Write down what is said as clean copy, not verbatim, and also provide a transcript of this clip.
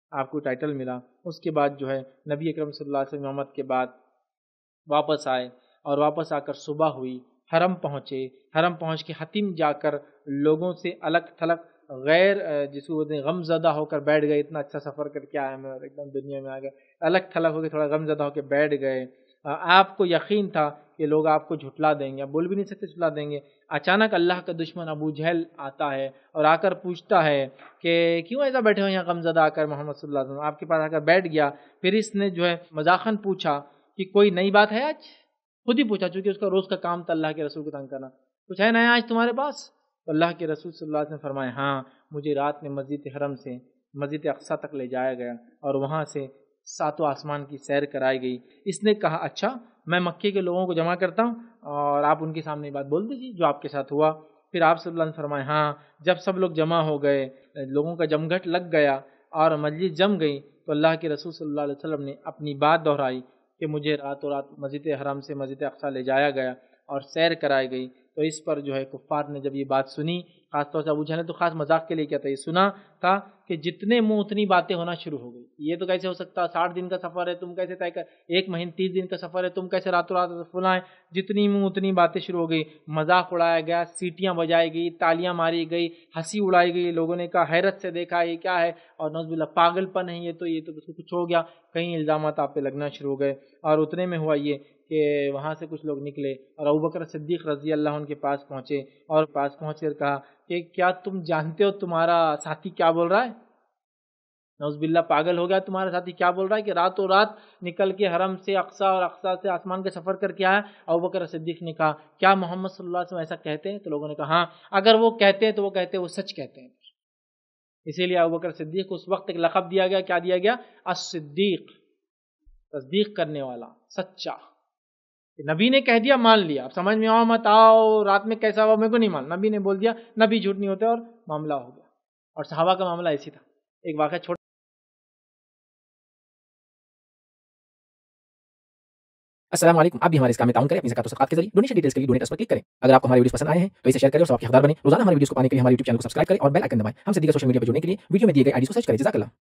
آپ کو ٹائٹل ملا۔ اس کے بعد جو ہے نبی اکرم صلی اللہ علیہ وسلم امامت کے بعد واپس آئے، اور واپس آ کر صبح ہوئی، حرم پہنچے، حرم پہنچ کے حتیم جا کر لوگوں سے الگ تھلگ غیر جس کو بولتے ہیں غم زدہ ہو کر بیٹھ گئے۔ اتنا اچھا سفر کر کے آئے میں، اور ایک دم دنیا میں آ گئے، الگ تھلگ ہو کے تھوڑا غم زدہ ہو کے بیٹھ گئے۔ آپ کو یقین تھا کہ لوگ آپ کو جھٹلا دیں گے، آپ بول بھی نہیں سکتے جھٹلا دیں گے۔ اچانک اللہ کا دشمن ابو جہل آتا ہے اور آ کر پوچھتا ہے کہ کیوں ایسا بیٹھے ہو یہاں غم زدہ آ کر محمد صلی اللہ علیہ وسلم، آپ کے پاس آ کر بیٹھ گیا۔ پھر اس نے جو ہے مذاقاً پوچھا کہ کوئی نئی بات ہے آج؟ خود ہی پوچھا، چونکہ اس کا روز کا کام تھا اللہ کے رسول کو تنگ کرنا۔ کچھ ہے نیا آج تمہارے پاس؟ تو اللہ کے رسول صلی اللہ علیہ وسلم نے فرمایا ہاں، مجھے رات میں مسجد حرم سے مسجد اقصیٰ تک لے جایا گیا اور وہاں سے ساتوں آسمان کی سیر کرائی گئی۔ اس نے کہا اچھا، میں مکے کے لوگوں کو جمع کرتا ہوں اور آپ ان کے سامنے یہ بات بول دیجیے جو آپ کے ساتھ ہوا۔ پھر آپ صلی اللہ علیہ وسلم نے فرمایا ہاں، جب سب لوگ جمع ہو گئے، لوگوں کا جمگھٹ لگ گیا اور مجلس جم گئی، تو اللہ کے رسول صلی اللہ علیہ وسلم نے اپنی بات دہرائی کہ مجھے راتوں رات مسجد حرم سے مسجد اقصیٰ لے جایا گیا اور سیر کرائی گئی۔ تو اس پر جو ہے کفار نے جب یہ بات سنی، خاص طور سے ابو جہل نے تو خاص مذاق کے لیے کیا تھا، یہ سنا تھا کہ جتنے منہ اتنی باتیں ہونا شروع ہو گئی۔ یہ تو کیسے ہو سکتا، 60 دن کا سفر ہے تم کیسے طے کر، 1 مہینے 30 دن کا سفر ہے تم کیسے راتوں رات فلاں، جتنی منہ اتنی باتیں شروع ہو گئی۔ مذاق اڑایا گیا، سیٹیاں بجائی گئی، تالیاں ماری گئی، ہنسی اڑائی گئی، لوگوں نے کہا حیرت سے دیکھا یہ کیا ہے، اور نعوذ باللہ پاگل پن ہے یہ تو کچھ ہو گیا، کئی الزامات آپ پہ لگنا شروع ہو گئے۔ اور اتنے میں ہوا یہ کہ وہاں سے کچھ لوگ نکلے اور ابوبکر صدیق رضی اللہ عنہ کے پاس پہنچے، اور پاس پہنچ کر کہا کہ کیا تم جانتے ہو تمہارا ساتھی کیا بول رہا ہے؟ نعوذ باللہ پاگل ہو گیا تمہارا ساتھی کیا بول رہا ہے کہ راتوں رات نکل کے حرم سے اقصیٰ اور اقصیٰ سے آسمان کا سفر کر کے آیا۔ ابوبکر صدیق نے کہا کیا محمد صلی اللہ علیہ وسلم ایسا کہتے ہیں؟ تو لوگوں نے کہا ہاں، اگر وہ کہتے ہیں تو وہ کہتے ہیں وہ سچ کہتے ہیں۔ اسی لیے ابوبکر صدیق کو اس وقت ایک لقب دیا گیا، کیا دیا گیا؟ الصدیق، تصدیق کرنے والا، سچا۔ نبی نے کہہ دیا مان لیا، اب سمجھ میں آؤ مت آؤ رات میں کیسا ہوا میرے کو نہیں مان، نبی نے بول دیا، نبی جھوٹ نہیں ہوتے، اور معاملہ ہو گیا۔ اور صحابہ کا معاملہ ایسی تھا۔ ایک واقعہ چھوڑ السلام علیکم، آپ بھی ہمارے اس کام میں تعاون کریں اپنی زکات و صدقات کے ذریعے۔ ڈونیشن ڈیٹیلز کے لیے ڈونیٹ اس پر کلک کریں۔ اگر آپ کو ہمارے ویڈیوز پسند آئے ہیں تو اسے شیئر کریں اور ثواب کے حقدار بنیں۔ روزانہ ہمارے ویڈیوز کو پانے کے لیے ہمارے یوٹیوب چینل کو سبسکرائب کریں اور بیل آئکن دبائیں۔ ہم سے دیگر سوشل میڈیا پر جڑنے کے لیے ویڈیو میں دیے گئے آئی ڈی کو سرچ کریں۔ جزاک اللہ۔